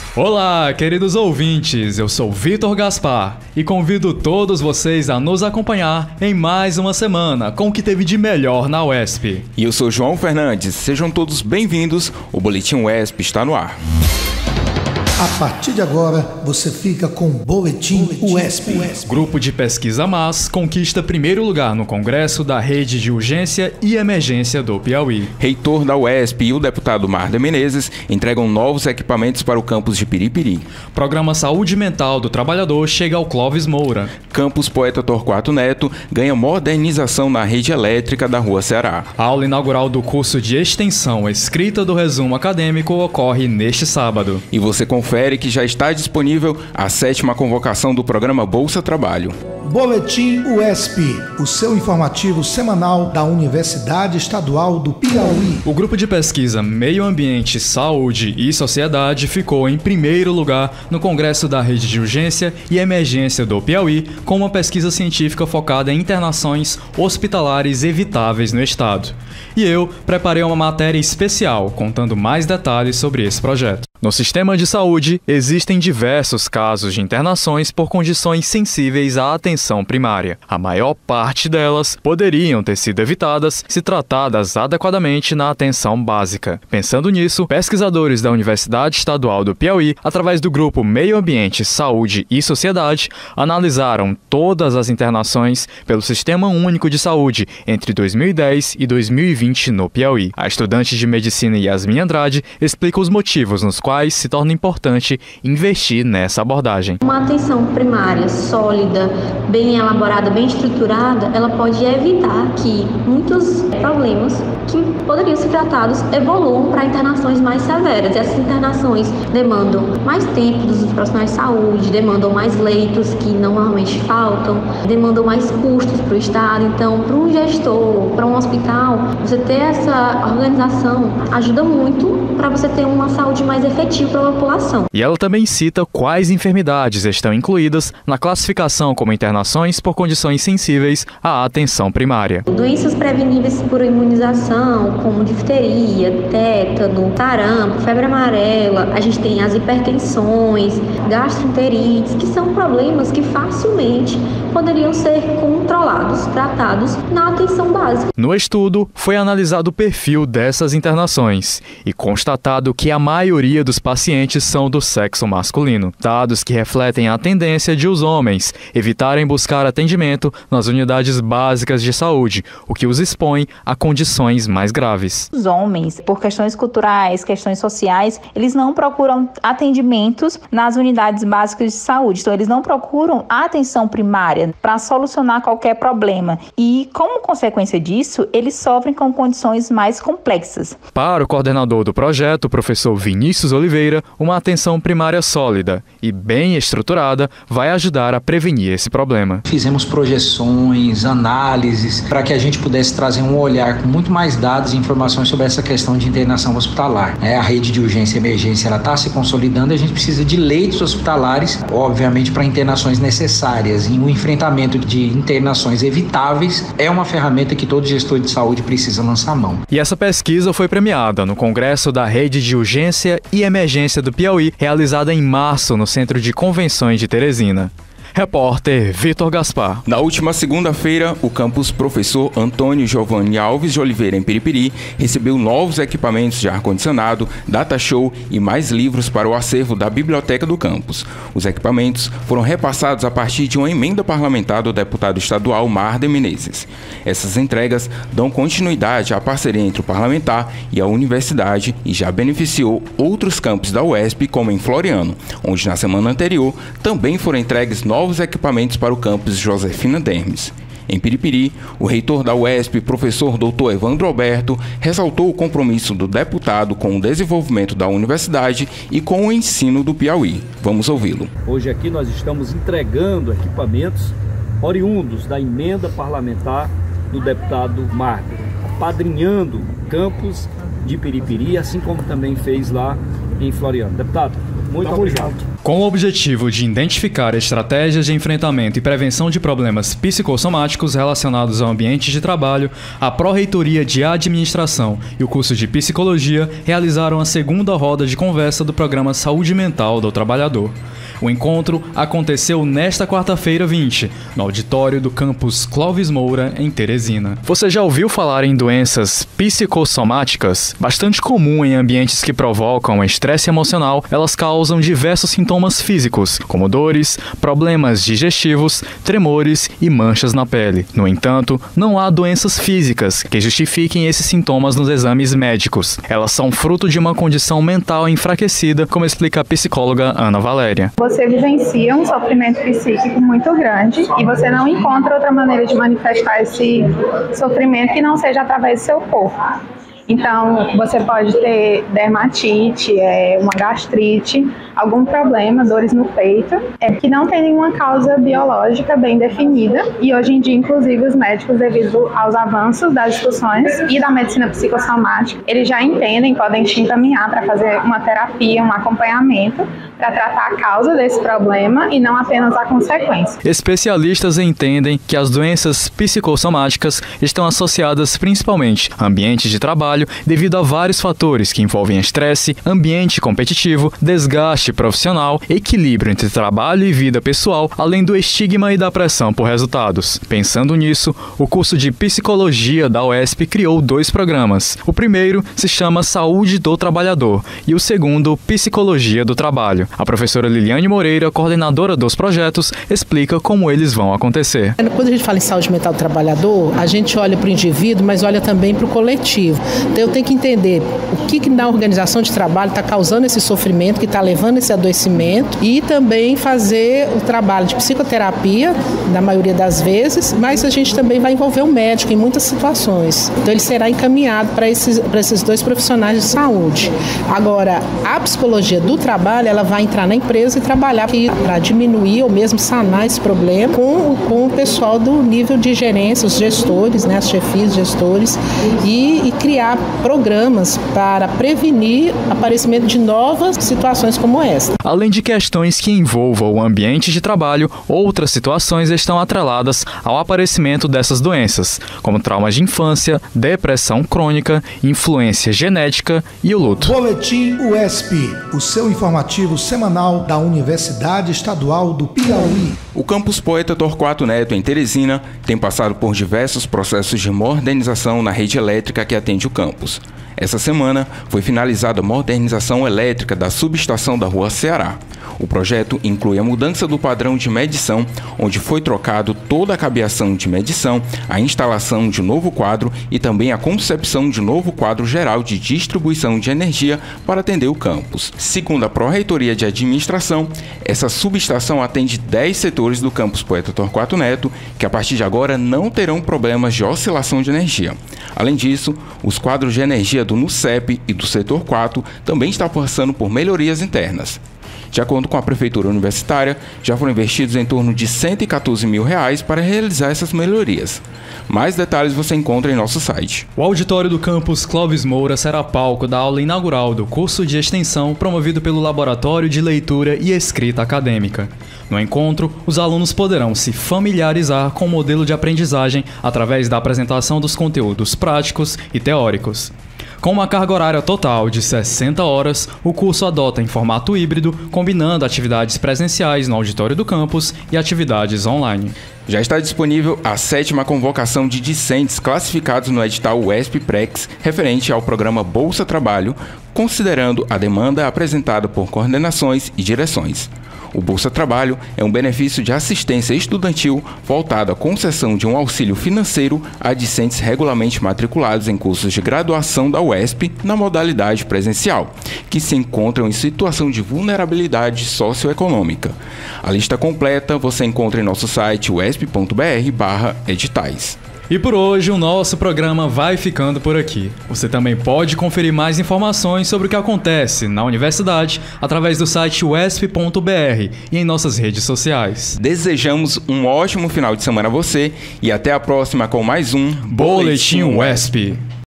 Olá, queridos ouvintes, eu sou Vitor Gaspar e convido todos vocês a nos acompanhar em mais uma semana com o que teve de melhor na UESP. E eu sou João Fernandes, sejam todos bem-vindos, o Boletim UESP está no ar. A partir de agora, você fica com o Boletim UESP. Grupo de Pesquisa MAS conquista primeiro lugar no Congresso da Rede de Urgência e Emergência do Piauí. Reitor da UESP e o deputado Marder Menezes entregam novos equipamentos para o campus de Piripiri. Programa Saúde Mental do Trabalhador chega ao Clóvis Moura. Campus Poeta Torquato Neto ganha modernização na rede elétrica da Rua Ceará. A aula inaugural do curso de extensão Escrita do Resumo Acadêmico ocorre neste sábado. E você confere que já está disponível a 7ª convocação do programa Bolsa Trabalho. Boletim UESP, o seu informativo semanal da Universidade Estadual do Piauí. O grupo de pesquisa Meio Ambiente, Saúde e Sociedade ficou em primeiro lugar no Congresso da Rede de Urgência e Emergência do Piauí, com uma pesquisa científica focada em internações hospitalares evitáveis no estado. E eu preparei uma matéria especial contando mais detalhes sobre esse projeto. No sistema de saúde, existem diversos casos de internações por condições sensíveis à atenção primária. A maior parte delas poderiam ter sido evitadas se tratadas adequadamente na atenção básica. Pensando nisso, pesquisadores da Universidade Estadual do Piauí, através do grupo Meio Ambiente, Saúde e Sociedade, analisaram todas as internações pelo Sistema Único de Saúde entre 2010 e 2020 no Piauí. A estudante de medicina Yasmin Andrade explica os motivos nos quais se torna importante investir nessa abordagem. Uma atenção primária sólida, bem elaborada, bem estruturada, ela pode evitar que muitos problemas que poderiam ser tratados evoluam para internações mais severas. E essas internações demandam mais tempo dos profissionais de saúde, demandam mais leitos que normalmente faltam, demandam mais custos para o Estado. Então, para um gestor, para um hospital, você ter essa organização ajuda muito para você ter uma saúde mais efetiva para a população. E ela também cita quais enfermidades estão incluídas na classificação como internações por condições sensíveis à atenção primária. Doenças preveníveis por imunização, como difteria, tétano, sarampo, febre amarela, a gente tem as hipertensões, gastroenterites, que são problemas que facilmente poderiam ser controlados, tratados na atenção básica. No estudo, foi analisado o perfil dessas internações e constatado que a maioria dos pacientes são do sexo masculino, dados que refletem a tendência de os homens evitarem buscar atendimento nas unidades básicas de saúde, o que os expõe a condições mais graves. Os homens, por questões culturais, questões sociais, eles não procuram atendimentos nas unidades básicas de saúde, então eles não procuram a atenção primária para solucionar qualquer problema e, como consequência disso, eles sofrem com condições mais complexas. Para o coordenador do projeto, o professor Vinícius Oliveira, uma atenção primária sólida e bem estruturada vai ajudar a prevenir esse problema. Fizemos projeções, análises, para que a gente pudesse trazer um olhar com muito mais dados e informações sobre essa questão de internação hospitalar. A rede de urgência e emergência está se consolidando e a gente precisa de leitos hospitalares, obviamente, para internações necessárias. E o enfrentamento de internações evitáveis é uma ferramenta que todo gestor de saúde precisa lançar a mão. E essa pesquisa foi premiada no Congresso da Rede de Urgência e Emergência do Piauí, realizada em março no Centro de Convenções de Teresina. Repórter Vitor Gaspar. Na última segunda-feira, o campus Professor Antônio Giovanni Alves de Oliveira, em Piripiri, recebeu novos equipamentos de ar-condicionado, data show e mais livros para o acervo da biblioteca do campus. Os equipamentos foram repassados a partir de uma emenda parlamentar do deputado estadual Marder Menezes. Essas entregas dão continuidade à parceria entre o parlamentar e a universidade e já beneficiou outros campos da UESP, como em Floriano, onde na semana anterior também foram entregues novos equipamentos para o campus Josefina Dermes. Em Piripiri, o reitor da UESP, professor Dr. Evandro Alberto, ressaltou o compromisso do deputado com o desenvolvimento da universidade e com o ensino do Piauí. Vamos ouvi-lo. Hoje aqui nós estamos entregando equipamentos oriundos da emenda parlamentar do deputado Marder, apadrinhando o campus de Piripiri, assim como também fez lá em Floriano. Deputado, muito obrigado. Com o objetivo de identificar estratégias de enfrentamento e prevenção de problemas psicossomáticos relacionados ao ambiente de trabalho, a Pró-Reitoria de Administração e o curso de Psicologia realizaram a segunda roda de conversa do programa Saúde Mental do Trabalhador. O encontro aconteceu nesta quarta-feira 20, no auditório do campus Clóvis Moura, em Teresina. Você já ouviu falar em doenças psicossomáticas? Bastante comum em ambientes que provocam estresse emocional, elas causam diversos sintomas físicos, como dores, problemas digestivos, tremores e manchas na pele. No entanto, não há doenças físicas que justifiquem esses sintomas nos exames médicos. Elas são fruto de uma condição mental enfraquecida, como explica a psicóloga Ana Valéria. Você vivencia um sofrimento psíquico muito grande e você não encontra outra maneira de manifestar esse sofrimento que não seja através do seu corpo. Então, você pode ter dermatite, uma gastrite, algum problema, dores no peito, que não tem nenhuma causa biológica bem definida. E hoje em dia, inclusive, os médicos, devido aos avanços das discussões e da medicina psicossomática, eles já entendem, podem te encaminhar para fazer uma terapia, um acompanhamento, para tratar a causa desse problema e não apenas a consequência. Especialistas entendem que as doenças psicossomáticas estão associadas principalmente a ambientes de trabalho devido a vários fatores que envolvem estresse, ambiente competitivo, desgaste profissional, equilíbrio entre trabalho e vida pessoal, além do estigma e da pressão por resultados. Pensando nisso, o curso de Psicologia da UESP criou 2 programas. O primeiro se chama Saúde do Trabalhador e o segundo, Psicologia do Trabalho. A professora Liliane Moreira, coordenadora dos projetos, explica como eles vão acontecer. Quando a gente fala em saúde mental do trabalhador, a gente olha para o indivíduo, mas olha também para o coletivo. Então eu tenho que entender o que na organização de trabalho está causando esse sofrimento, que está levando esse adoecimento, e também fazer o trabalho de psicoterapia, na maioria das vezes, mas a gente também vai envolver o médico em muitas situações. Então ele será encaminhado para esses 2 profissionais de saúde. Agora, a psicologia do trabalho, ela vai entrar na empresa e trabalhar para diminuir ou mesmo sanar esse problema com o pessoal do nível de gerência, os gestores, né, as chefias, gestores, e criar programas para prevenir o aparecimento de novas situações como esta. Além de questões que envolvam o ambiente de trabalho, outras situações estão atreladas ao aparecimento dessas doenças, como traumas de infância, depressão crônica, influência genética e o luto. Boletim UESP, o seu informativo semanal da Universidade Estadual do Piauí. O campus Poeta Torquato Neto, em Teresina, tem passado por diversos processos de modernização na rede elétrica que atende o campus. Essa semana foi finalizada a modernização elétrica da subestação da Rua Ceará. O projeto inclui a mudança do padrão de medição, onde foi trocado toda a cabeação de medição, a instalação de novo quadro e também a concepção de novo quadro geral de distribuição de energia para atender o campus. Segundo a Pró-Reitoria de Administração, essa subestação atende 10 setores do campus Poeta Torquato Neto, que a partir de agora não terão problemas de oscilação de energia. Além disso, os quadros de energia do NUCEP e do Setor 4 também estão passando por melhorias internas. De acordo com a Prefeitura Universitária, já foram investidos em torno de R$ 114 mil para realizar essas melhorias. Mais detalhes você encontra em nosso site. O auditório do campus Clóvis Moura será palco da aula inaugural do curso de extensão promovido pelo Laboratório de Leitura e Escrita Acadêmica. No encontro, os alunos poderão se familiarizar com o modelo de aprendizagem através da apresentação dos conteúdos práticos e teóricos. Com uma carga horária total de 60 horas, o curso adota em formato híbrido, combinando atividades presenciais no auditório do campus e atividades online. Já está disponível a 7ª convocação de discentes classificados no edital UESP-Prex, referente ao programa Bolsa Trabalho, considerando a demanda apresentada por coordenações e direções. O Bolsa Trabalho é um benefício de assistência estudantil voltado à concessão de um auxílio financeiro a discentes regularmente matriculados em cursos de graduação da UESP na modalidade presencial, que se encontram em situação de vulnerabilidade socioeconômica. A lista completa você encontra em nosso site uesp.br/editais. E por hoje o nosso programa vai ficando por aqui. Você também pode conferir mais informações sobre o que acontece na universidade através do site uesp.br e em nossas redes sociais. Desejamos um ótimo final de semana a você e até a próxima com mais um Boletim UESP.